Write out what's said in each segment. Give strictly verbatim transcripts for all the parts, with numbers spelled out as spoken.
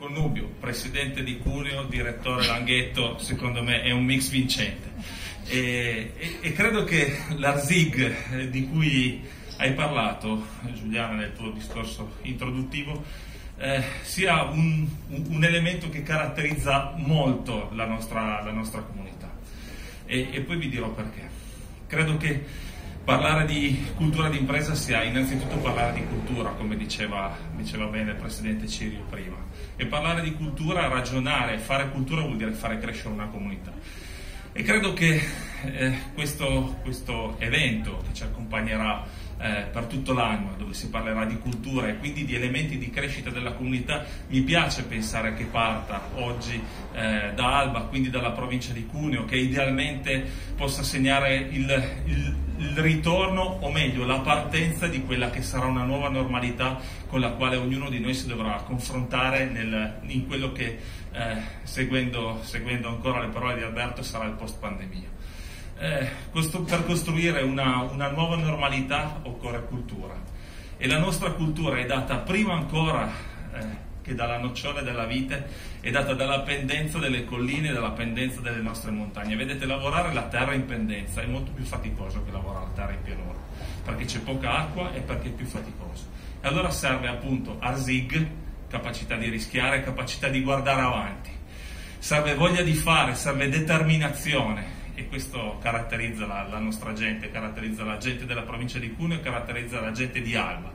connubio, presidente di Cuneo, direttore Langhetto, secondo me è un mix vincente. E, e, e credo che l'A R S I G di cui hai parlato, Giuliana, nel tuo discorso introduttivo, eh, sia un, un, un elemento che caratterizza molto la nostra, la nostra comunità. E, e poi vi dirò perché. Credo che parlare di cultura d'impresa sia innanzitutto parlare di cultura, come diceva, diceva bene il Presidente Cirio prima. E parlare di cultura, ragionare, fare cultura vuol dire fare crescere una comunità. E credo che eh, questo, questo evento che ci accompagnerà eh, per tutto l'anno, dove si parlerà di cultura e quindi di elementi di crescita della comunità, mi piace pensare che parta oggi eh, da Alba, quindi dalla provincia di Cuneo, che idealmente possa segnare il, il, il ritorno, o meglio la partenza di quella che sarà una nuova normalità con la quale ognuno di noi si dovrà confrontare nel, in quello che, eh, seguendo, seguendo ancora le parole di Alberto, sarà il post pandemia. Eh, questo, per costruire una, una nuova normalità occorre cultura, e la nostra cultura è data prima ancora eh, che dalla nocciole della vite, è data dalla pendenza delle colline e dalla pendenza delle nostre montagne. Vedete, lavorare la terra in pendenza è molto più faticoso che lavorare la terra in pianura, perché c'è poca acqua e perché è più faticoso. E allora serve appunto A R S I G, capacità di rischiare, capacità di guardare avanti, serve voglia di fare, serve determinazione, e questo caratterizza la, la nostra gente, caratterizza la gente della provincia di Cuneo, caratterizza la gente di Alba,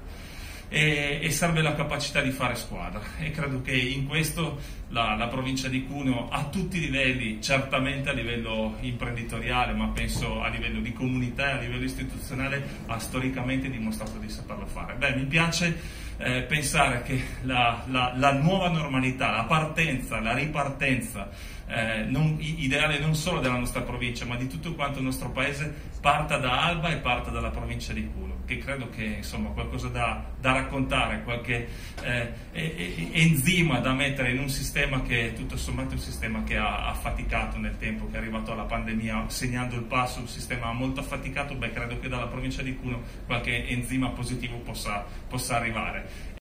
e, e serve la capacità di fare squadra, e credo che in questo la, la provincia di Cuneo a tutti i livelli, certamente a livello imprenditoriale, ma penso a livello di comunità e a livello istituzionale, ha storicamente dimostrato di saperlo fare. Beh, mi piace Eh, pensare che la, la, la nuova normalità, la partenza, la ripartenza eh, non, ideale non solo della nostra provincia, ma di tutto quanto il nostro paese, parta da Alba e parta dalla provincia di Cuneo, che credo che insomma qualcosa da, da raccontare, qualche eh, eh, enzima da mettere in un sistema che tutto sommato è un sistema che ha affaticato nel tempo, che è arrivato alla pandemia segnando il passo, un sistema molto affaticato. Beh, credo che dalla provincia di Cuneo qualche enzima positivo possa, possa arrivare.